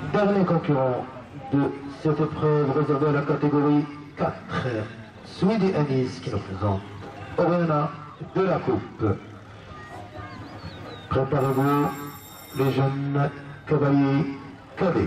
Dernier concurrent de cette épreuve réservée à la catégorie 4, Sweetie Anis qui nous présente Oriana de la Coupe. Préparez-vous, les jeunes cavaliers cadets.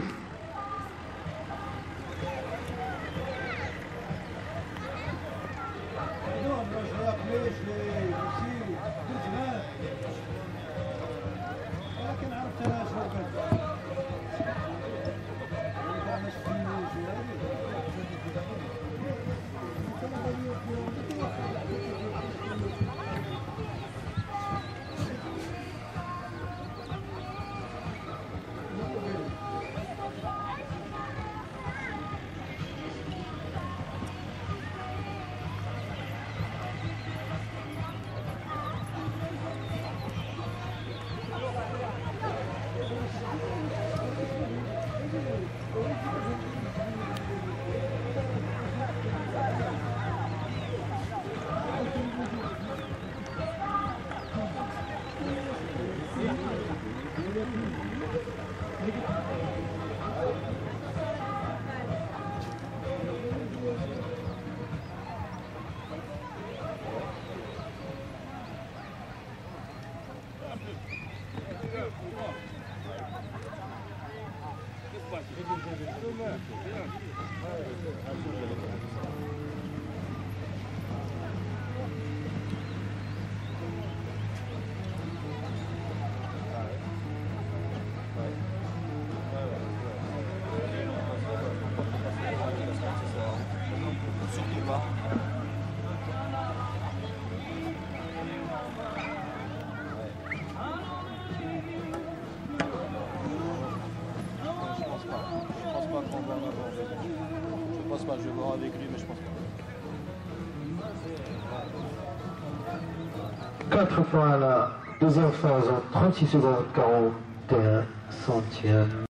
Je vais voir avec lui, mais je pense pas. 4 fois à la deuxième phase en 36 secondes 41 centièmes.